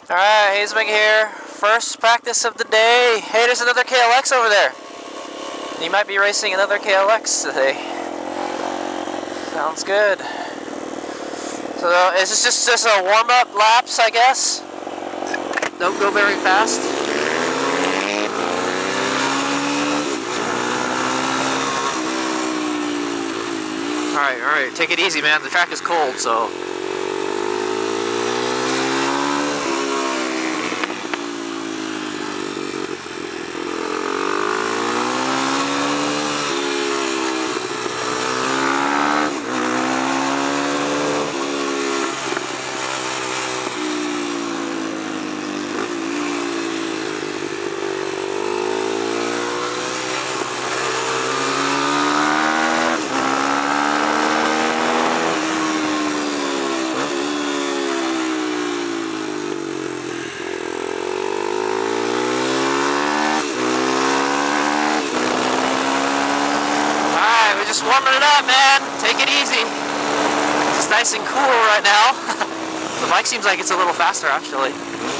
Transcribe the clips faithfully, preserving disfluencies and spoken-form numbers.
Alright, Hazeman here. First practice of the day. Hey, there's another K L X over there. You might be racing another K L X today. Sounds good. So is this just, just a warm-up laps, I guess? Don't go very fast. Alright, alright, take it easy, man. The track is cold, so... Just warming it up, man. Take it easy. It's nice and cool right now. The bike seems like it's a little faster, actually.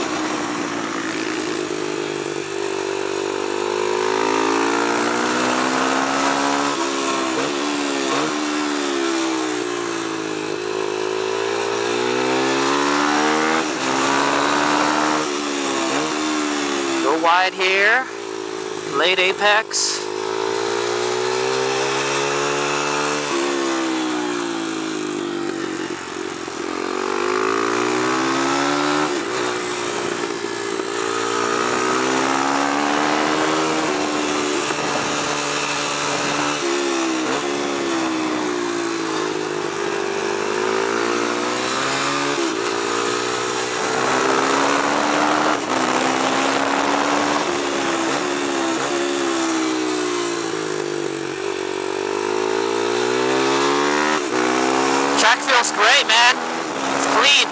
Go wide here. Late apex. Track feels great, man. It's clean.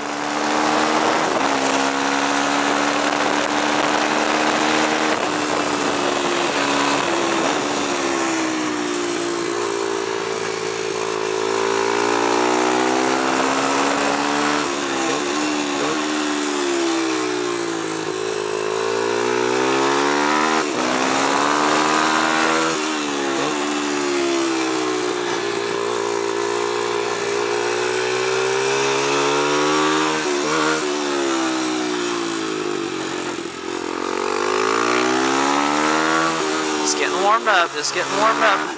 Just getting warmed up, just getting warmed up.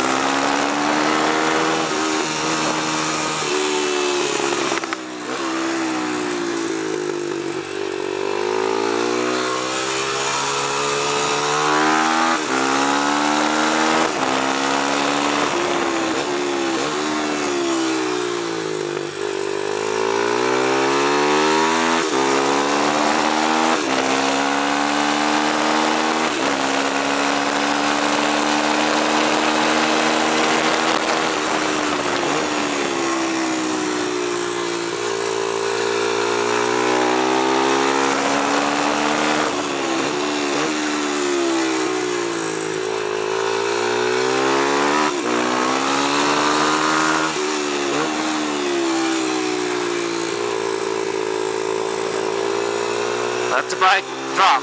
Let the bike drop.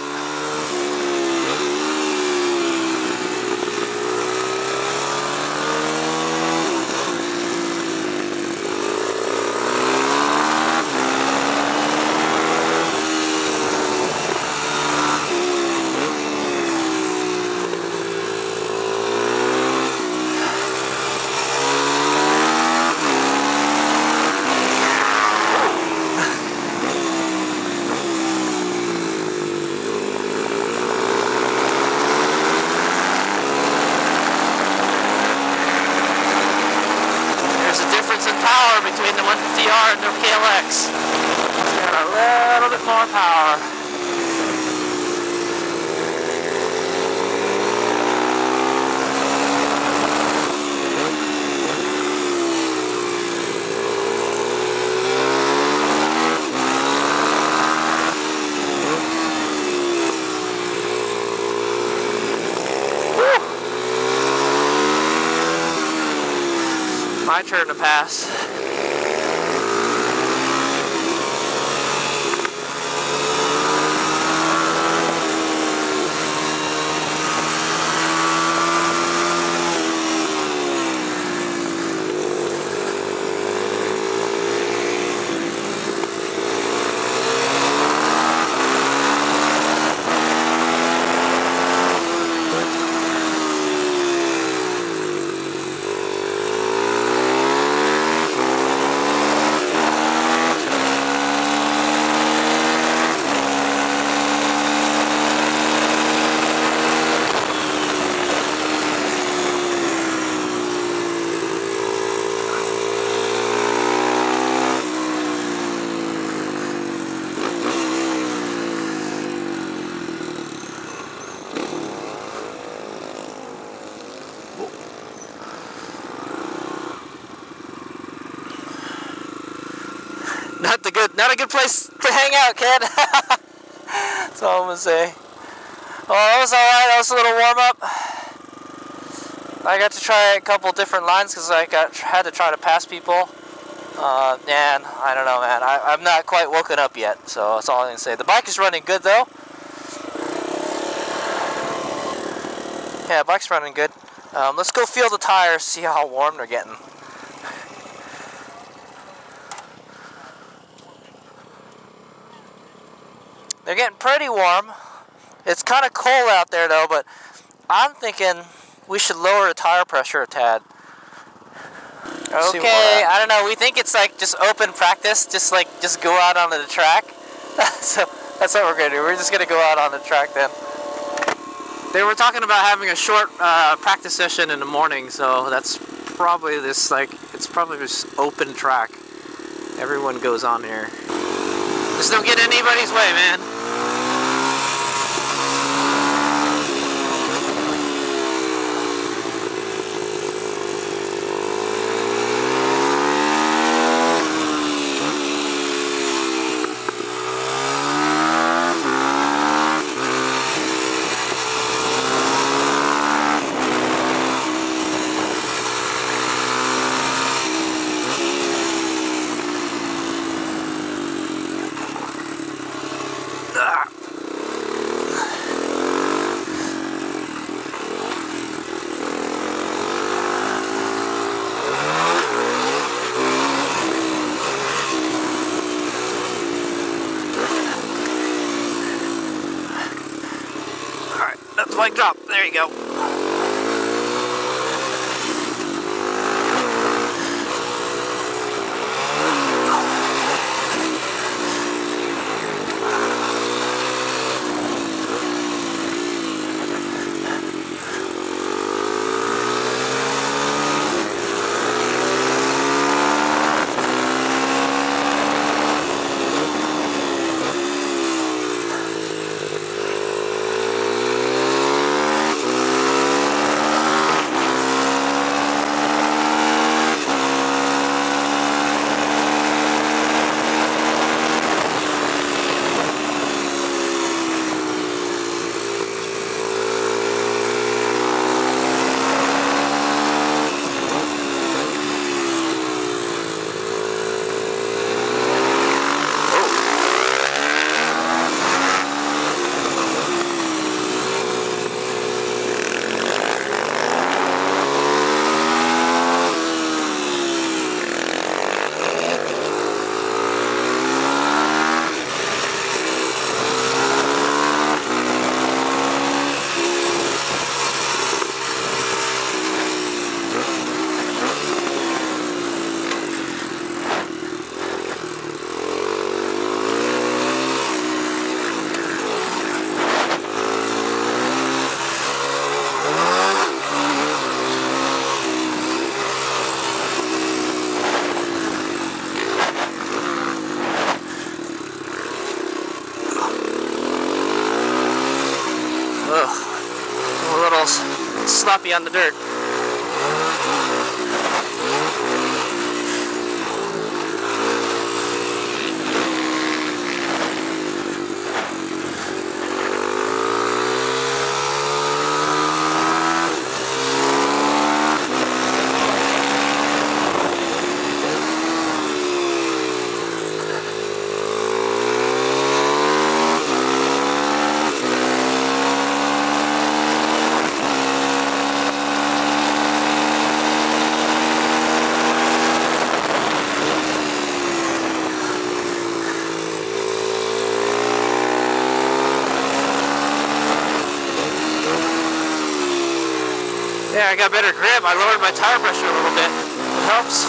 Power between the one fifty R and the K L X. It's got a little bit more power. Woo! My turn to pass. a good, not a good place to hang out, kid. That's all I'm gonna say. Well, that was alright. That was a little warm up. I got to try a couple different lines because I got had to try to pass people. Uh, and I don't know, man. I, I'm not quite woken up yet, so that's all I can say. The bike is running good, though. Yeah, the bike's running good. Um, let's go feel the tires, see how warm they're getting. They're getting pretty warm. It's kind of cold out there, though, but I'm thinking we should lower the tire pressure a tad. Okay, I don't know, we think it's like just open practice, just like, just go out onto the track. So, that's what we're gonna do, we're just gonna go out on the track then. They were talking about having a short uh, practice session in the morning, so that's probably this, like, it's probably this open track. Everyone goes on here. Just don't get in anybody's way, man. Bike drop, there you go. Ugh, a little sloppy on the dirt. Yeah, I got better grip. I lowered my tire pressure a little bit. It helps.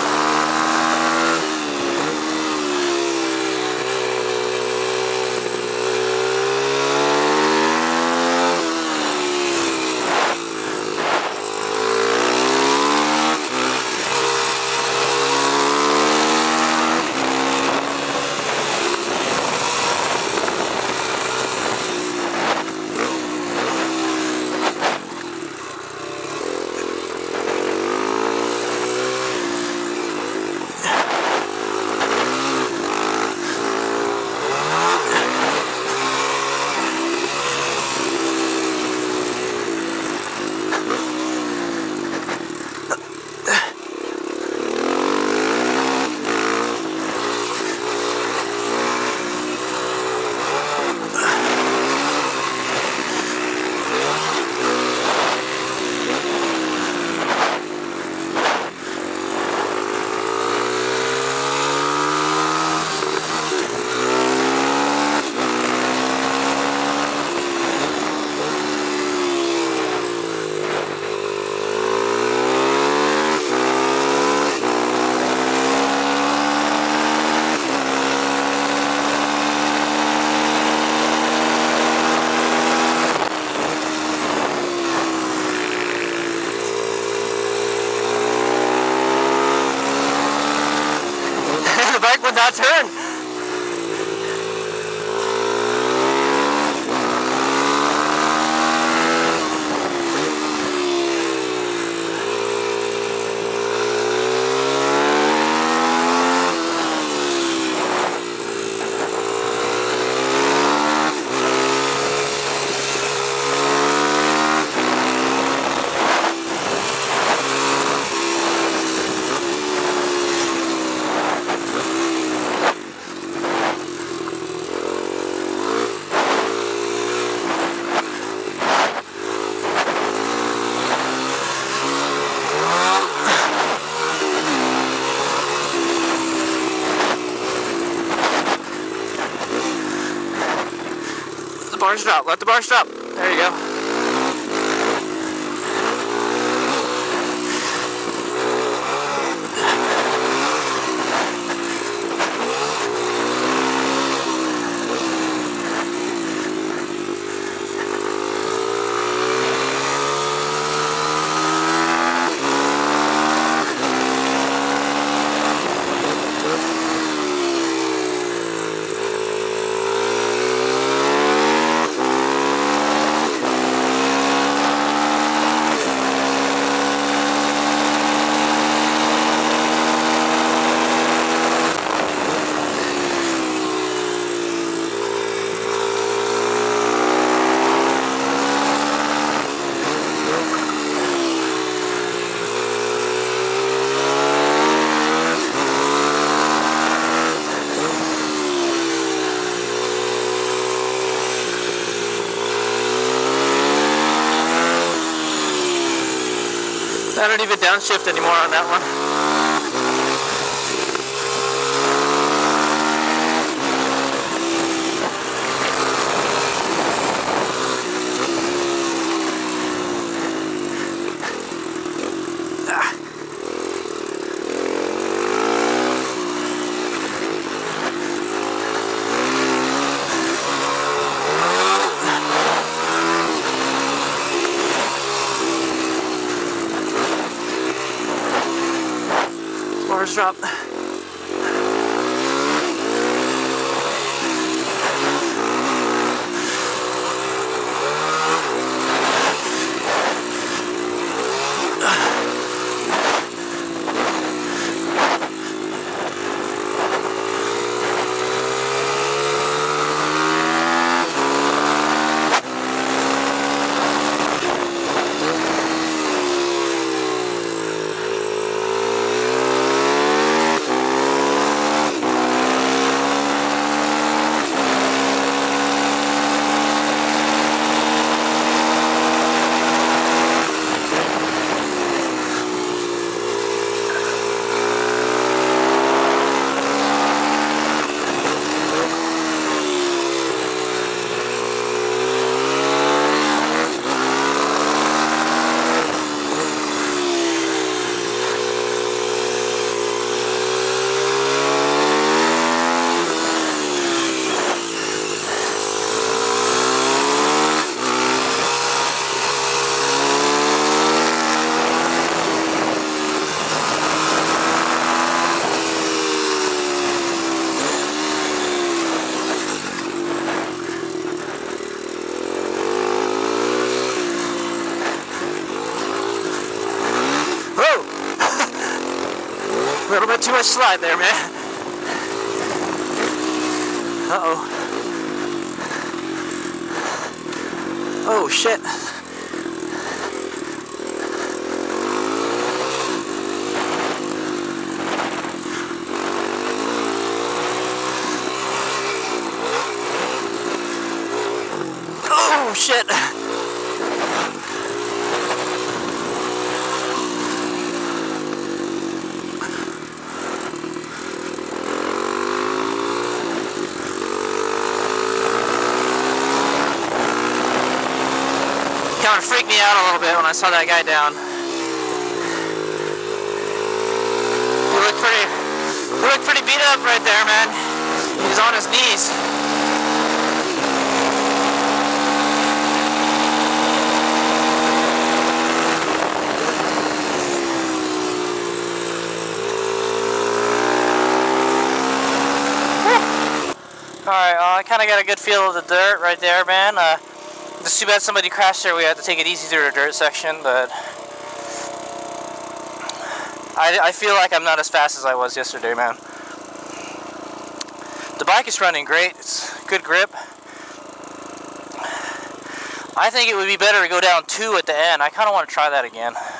cannot turn. Bars drop. Let the bars drop. There you go. I don't even downshift anymore on that one. Bars drop. A little bit too much slide there, man. Uh-oh. Oh, shit. Oh, shit. Kind of freaked me out a little bit when I saw that guy down. He looked pretty, he looked pretty beat up right there, man. He was on his knees. kind of got a good feel of the dirt right there, man. Uh, it's too bad somebody crashed there. We had to take it easy through the dirt section, but I, I feel like I'm not as fast as I was yesterday, man. The bike is running great. It's good grip. I think it would be better to go down two at the end. I kind of want to try that again.